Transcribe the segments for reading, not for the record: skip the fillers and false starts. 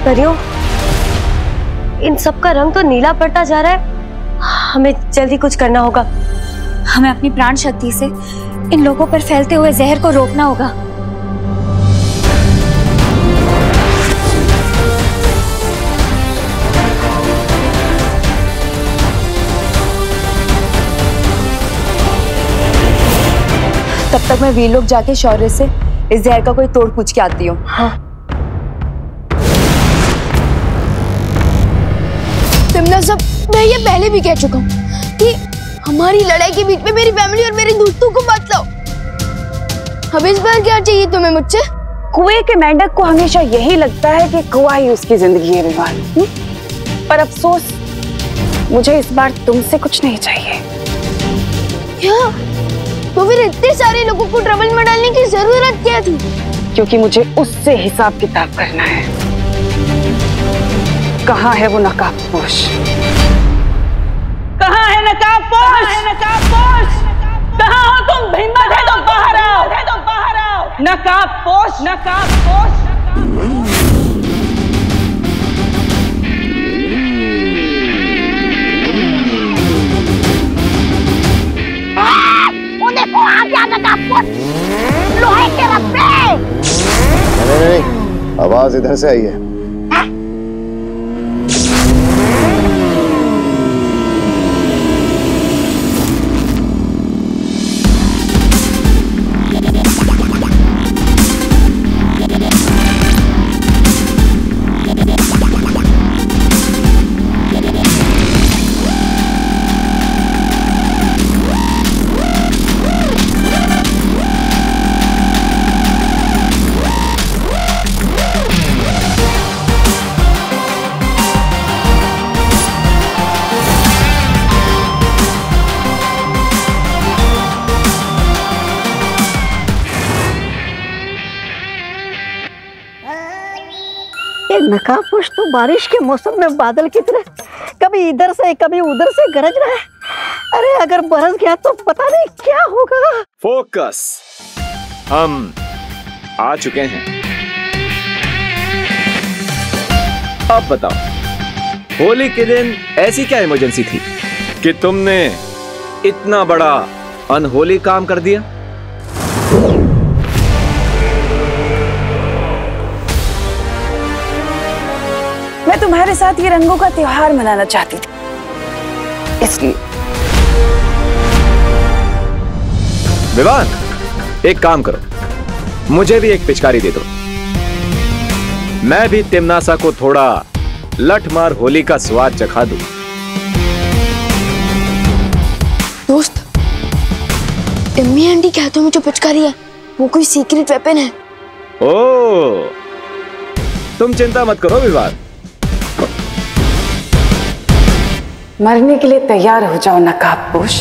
कर रही हो? इन सब का रंग तो नीला पड़ता जा रहा है। हमें जल्दी कुछ करना होगा। हमें अपनी प्राण शक्ति से इन लोगों पर फैलते हुए जहर को रोकना होगा। तब तक मैं वीर-लok जाके शौर्य से इस जहर का कोई तोड़ पूछ के आती हूँ। हाँ। तिम्नासा, मैं ये पहले भी कह चुका हूँ कि हमारी लड़ाई के बीच में मेरी फैमिली और मेरे दोस्तों को मत लाओ। अब इस बार क्या चाहिए तुम्हें मुझसे? कुएं के मेंढक को हमेशा यही लगता है कि कुआं ही उसकी जिंदगी है विवान। पर अफसोस, मुझे इस बार तुमसे कुछ नहीं चाहिए। क्या? तो फिर इतने सारे लोगों को ट्रबल में डालने की जरूरत क्या थी? क्योंकि मुझे उससे हिसाब किताब करना है। कहाँ है वो नकाबपोश? कहाँ है नकाबपोश? कहाँ हो तुम? हिम्मत है तो बाहर आओ। नकाबपोश। देखो आ गया नकाबपोश, लोहे के रस्से। नहीं, आवाज इधर से आई है। नकाबपोश तो बारिश के मौसम में बादल की तरह कभी इधर से कभी उधर से गरज रहा है। अरे अगर बरस गया तो पता नहीं क्या होगा। फोकस, हम आ चुके हैं। अब बताओ, होली के दिन ऐसी क्या इमरजेंसी थी कि तुमने इतना बड़ा अनहोली काम कर दिया? मैं तुम्हारे साथ ये रंगों का त्योहार मनाना चाहती थी, इसलिए। विवान, एक काम करो, मुझे भी एक पिचकारी दे दो। मैं भी तिम्नासा को थोड़ा लठमार होली का स्वाद चखा दूं। दोस्त, इम्मिनेंट के हाथों में जो पिचकारी है वो कोई सीक्रेट वेपन है। ओह, तुम चिंता मत करो विवान। मरने के लिए तैयार हो जाओ नकाबपोश।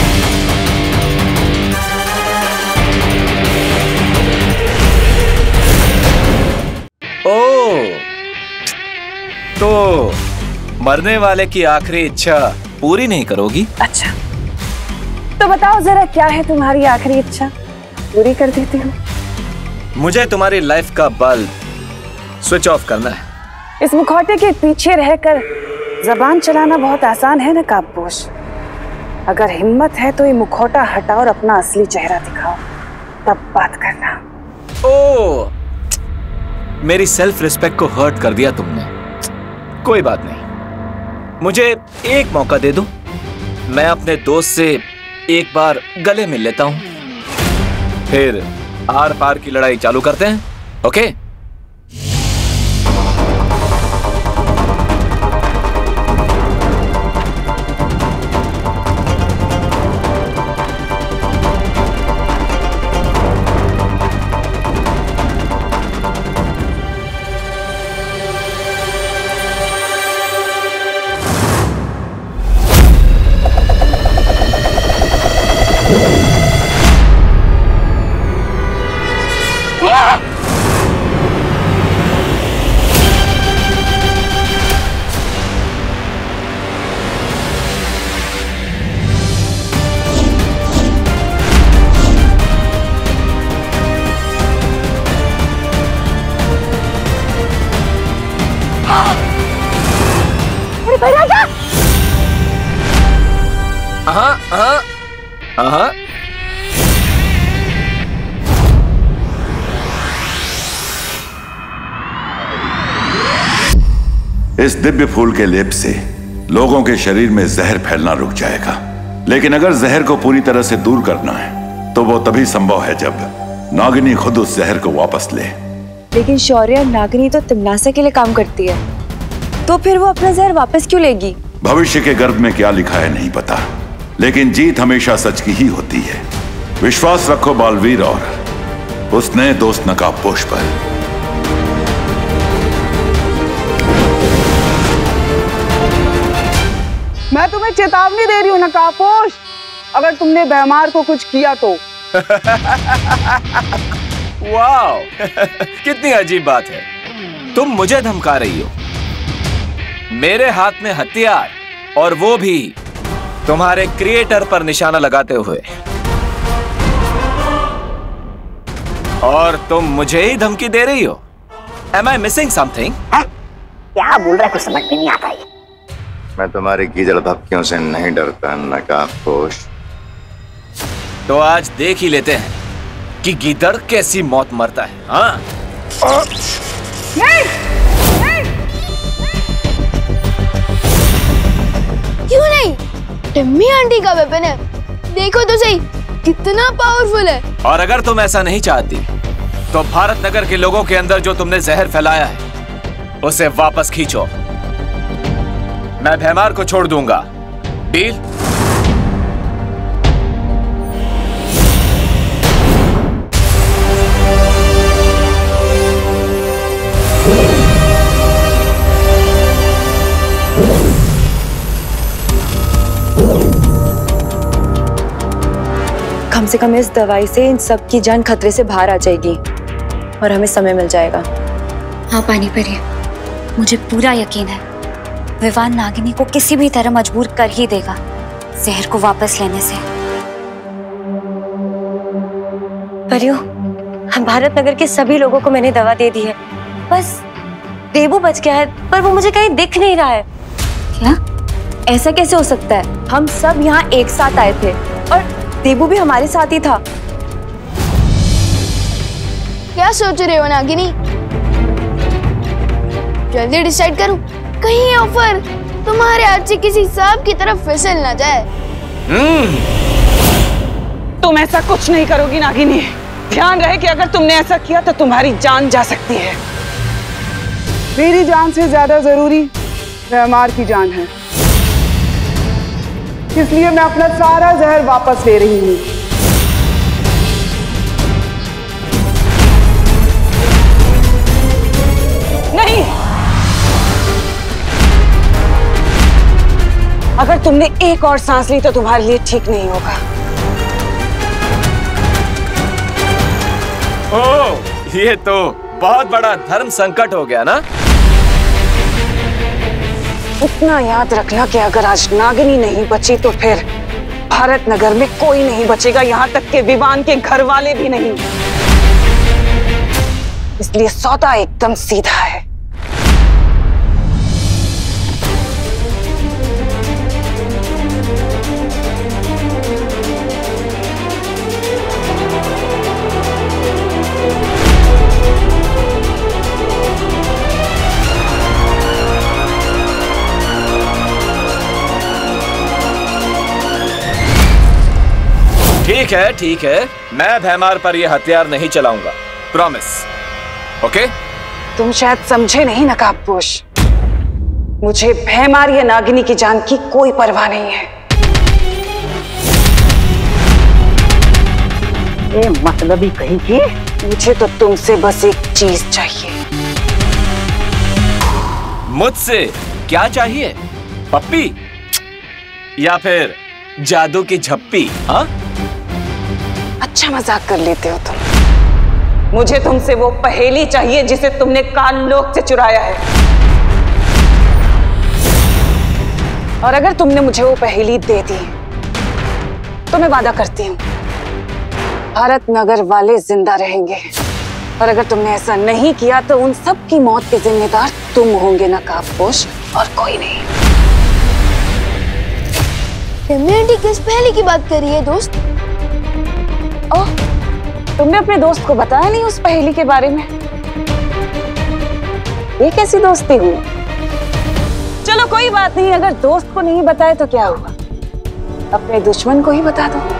ओह, तो मरने वाले की आखिरी इच्छा पूरी नहीं करोगी? अच्छा, तो बताओ जरा क्या है तुम्हारी आखिरी इच्छा, पूरी कर देती हूँ। मुझे तुम्हारी लाइफ का बल्ब स्विच ऑफ करना है। इस मुखौटे के पीछे रहकर जबान चलाना बहुत आसान है नकाबपोश। अगर हिम्मत है तो ये मुखौटा हटाओ और अपना असली चेहरा दिखाओ, तब बात करना। ओह, मेरी सेल्फ रिस्पेक्ट को हर्ट कर दिया तुमने। कोई बात नहीं, मुझे एक मौका दे दो। मैं अपने दोस्त से एक बार गले मिल लेता हूं, फिर आर पार की लड़ाई चालू करते हैं। ओके? बैठा जा। इस दिव्य फूल के लेप से लोगों के शरीर में जहर फैलना रुक जाएगा, लेकिन अगर जहर को पूरी तरह से दूर करना है तो वो तभी संभव है जब नागिनी खुद उस जहर को वापस ले। लेकिन शौर्य, नागिनी तो तिम्नासा के लिए काम करती है, तो फिर वो अपना जहर वापस क्यों लेगी? भविष्य के गर्भ में क्या लिखा है नहीं पता, लेकिन जीत हमेशा सच की ही होती है। विश्वास रखो बालवीर और उस नए दोस्त नकाबपोश पर। मैं तुम्हें चेतावनी दे रही हूँ नकाबपोश, अगर तुमने बेमार को कुछ किया तो। वाह, कितनी अजीब बात है। तुम मुझे धमका रही हो, मेरे हाथ में हथियार, और वो भी तुम्हारे क्रिएटर पर निशाना लगाते हुए, और तुम मुझे ही धमकी दे रही हो। Am I missing something? क्या बोल रहा है, कुछ समझ में नहीं आता है। मैं तुम्हारी गीदड़ धमकियों से नहीं डरता नकाबपोश। तो आज देख ही लेते हैं कि गीदड़ कैसी मौत मरता है। हाँ? नहीं, नहीं। क्यों नहीं? टिम्मी आंटी का वेपन है, देखो तो सही कितना पावरफुल है। और अगर तुम ऐसा नहीं चाहती तो भारत नगर के लोगों के अंदर जो तुमने जहर फैलाया है उसे वापस खींचो। मैं भैमार को छोड़ दूंगा। डील? कम से कम इस दवाई से इन सब की जान खतरे से बाहर आ जाएगी और हमें समय मिल जाएगा। हाँ पानी परी, मुझे पूरा यकीन है विवान नागिनी को किसी भी तरह मजबूर कर ही देगा जहर को वापस लेने से। परियों, हम भारत नगर के सभी लोगों को मैंने दवा दे दी है, बस देबू बच गया है, पर वो मुझे कहीं दिख नहीं रहा है। क्या? ऐसा कैसे हो सकता है? हम सब यहाँ एक साथ आए थे और देबू भी हमारे साथ ही था। क्या सोच रहे हो नागिनी? जल्दी डिसाइड करूं, कहीं ये ऑफर तुम्हारे हाथ से किसी सांप की तरफ फिसल ना जाए। तुम ऐसा कुछ नहीं करोगी नागिनी। ध्यान रहे कि अगर तुमने ऐसा किया तो तुम्हारी जान जा सकती है। मेरी जान से ज्यादा जरूरी बेमार की जान है, इसलिए मैं अपना सारा जहर वापस ले रही हूँ। नहीं, अगर तुमने एक और सांस ली तो तुम्हारे लिए ठीक नहीं होगा। ओह, ये तो बहुत बड़ा धर्म संकट हो गया ना। इतना याद रखना कि अगर आज नागिनी नहीं बची तो फिर भारत नगर में कोई नहीं बचेगा, यहाँ तक के विवान के घर वाले भी नहीं। इसलिए सौदा एकदम सीधा है। ठीक है, मैं भैमार पर यह हथियार नहीं चलाऊंगा, प्रॉमिस। ओके? तुम शायद समझे नहीं नकाबपोश, मुझे भैमार या नागिनी की जान की कोई परवाह नहीं है। ये मतलबी कहीं की। मुझे तो तुमसे बस एक चीज चाहिए। मुझसे क्या चाहिए? पप्पी या फिर जादू की झप्पी? हाँ, अच्छा मजाक कर लेते हो तुम। मुझे तुमसे वो पहेली चाहिए जिसे तुमने काल लोक से चुराया है। और अगर तुमने मुझे वो पहेली दे दी तो मैं वादा करती हूँ भारत नगर वाले जिंदा रहेंगे, और अगर तुमने ऐसा नहीं किया तो उन सब की मौत के जिम्मेदार तुम होंगे नकाबपोश, और कोई नहीं। फेमिनिटी किस पहले की बात कर रही है दोस्त? ओह, तुमने अपने दोस्त को बताया नहीं उस पहेली के बारे में? ये कैसी दोस्ती हुई? चलो कोई बात नहीं, अगर दोस्त को नहीं बताए तो क्या हुआ, अपने दुश्मन को ही बता दो।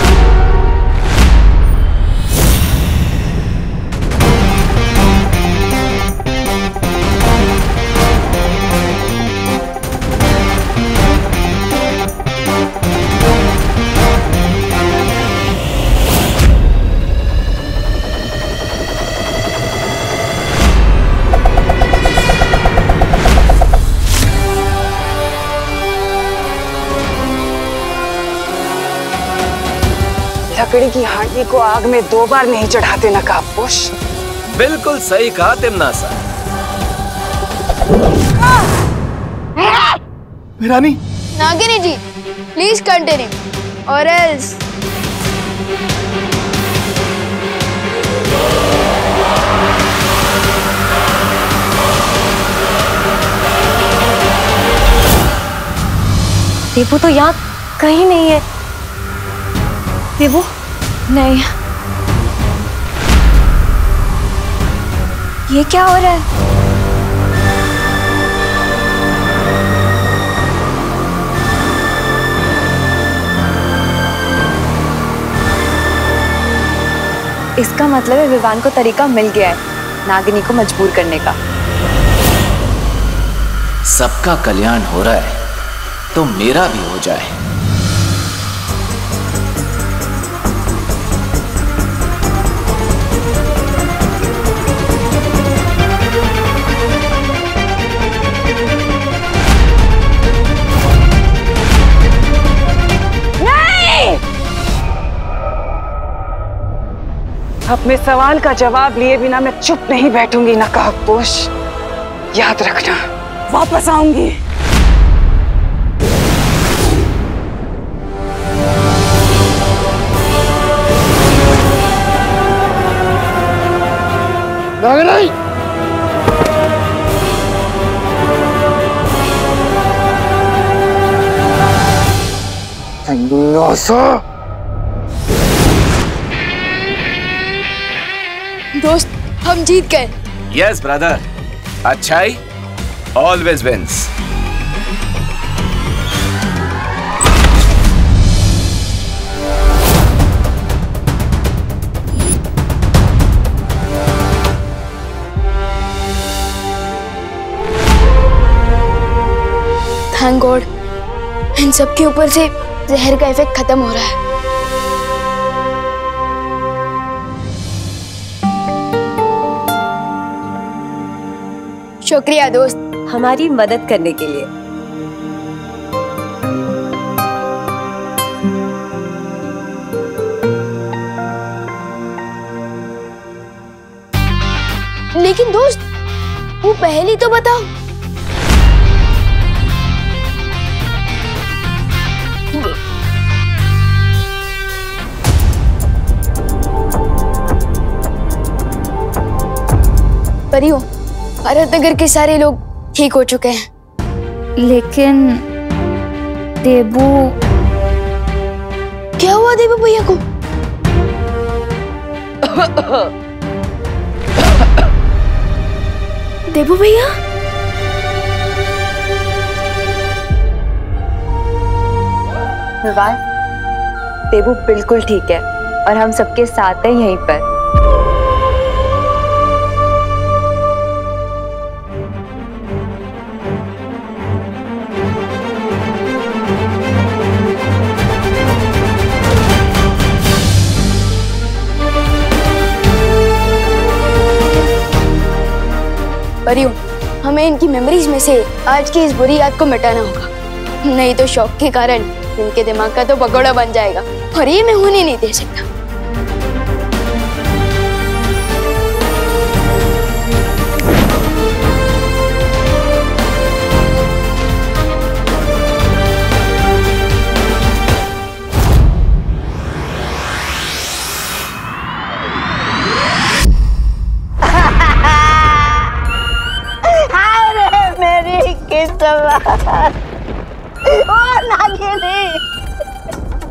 लकड़ी की हांडी को आग में 2 बार नहीं चढ़ाते नकाबपोश। बिल्कुल सही कहा तिमनासा। रानी। नागिनी जी, प्लीज कंटिन्यू और एल्स। देवू तो यहाँ कहीं नहीं है। देवू नहीं, ये क्या हो रहा है? इसका मतलब है विवान को तरीका मिल गया है नागिनी को मजबूर करने का। सबका कल्याण हो रहा है तो मेरा भी हो जाए। अपने सवाल का जवाब लिए बिना मैं चुप नहीं बैठूंगी नकाबपोश। याद रखना, वापस आऊंगी। नागिनी! तिमनासा! दोस्त, हम जीत गए। यस ब्रदर, अच्छाई ऑलवेज विंस। थैंक गॉड, इन सब के ऊपर से जहर का इफेक्ट खत्म हो रहा है। शुक्रिया दोस्त, हमारी मदद करने के लिए। लेकिन दोस्त, वो पहेली तो बताओ। परियों, भारत नगर के सारे लोग ठीक हो चुके हैं, लेकिन देबू। क्या हुआ देबू भैया को? देबू भैया? विवान, देबू बिल्कुल ठीक है और हम सबके साथ हैं यहीं पर। परियों, हमें इनकी मेमोरीज में से आज की इस बुरी याद को मिटाना होगा, नहीं तो शौक के कारण इनके दिमाग का तो पकौड़ा बन जाएगा और ये मैं होने नहीं दे सकता। ओ नागिनी,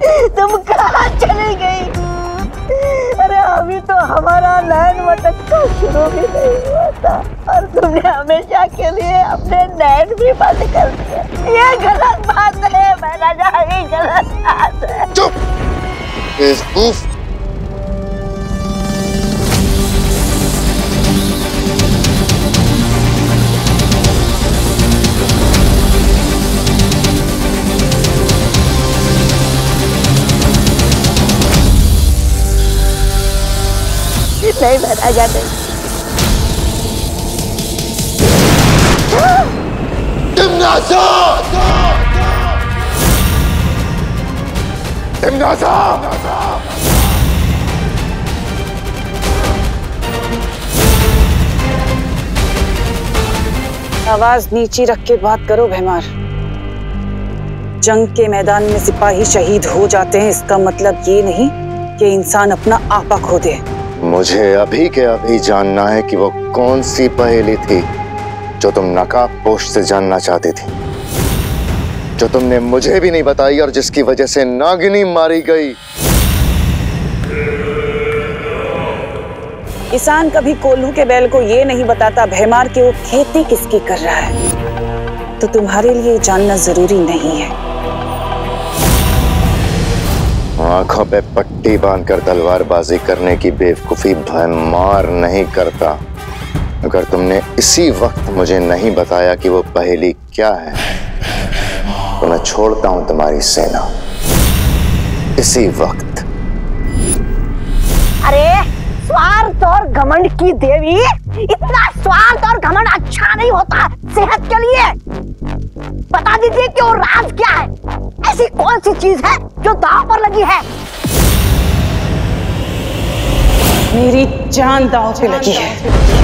तुम कहाँ चली गई? अरे अभी तो हमारा नैन मटकना शुरू भी नहीं हुआ था और तुमने हमेशा के लिए अपने नैन भी बंद कर दिया। ये गलत बात है महाराजा, ये गलत बात है। चुप बेवकूफ। नहीं महाराजा नहीं। तिम्नासा! तिम्नासा! आवाज नीची रख के बात करो भैमार। जंग के मैदान में सिपाही शहीद हो जाते हैं, इसका मतलब ये नहीं कि इंसान अपना आपा खो दे। मुझे अभी के अभी जानना है कि वो कौन सी पहेली थी जो तुम नकाबपोश से जानना चाहती थी, जो तुमने मुझे भी नहीं बताई और जिसकी वजह से नागिनी मारी गई। किसान कभी कोल्हू के बैल को ये नहीं बताता भैमार कि वो खेती किसकी कर रहा है, तो तुम्हारे लिए जानना जरूरी नहीं है। आंखों पे पट्टी बांधकर तलवारबाजी करने की बेवकूफी भैमार नहीं करता। अगर तुमने इसी वक्त मुझे नहीं बताया कि वो पहेली क्या है, तो मैं छोड़ता हूं तुम्हारी सेना इसी वक्त। अरे स्वार्थ और घमंड की देवी, इतना स्वार्थ और घमंड अच्छा नहीं होता सेहत के लिए। बता दीजिए कि वो राज क्या है, ऐसी कौन सी चीज है जो दांव पर लगी है? मेरी जान दांव पे लगी है।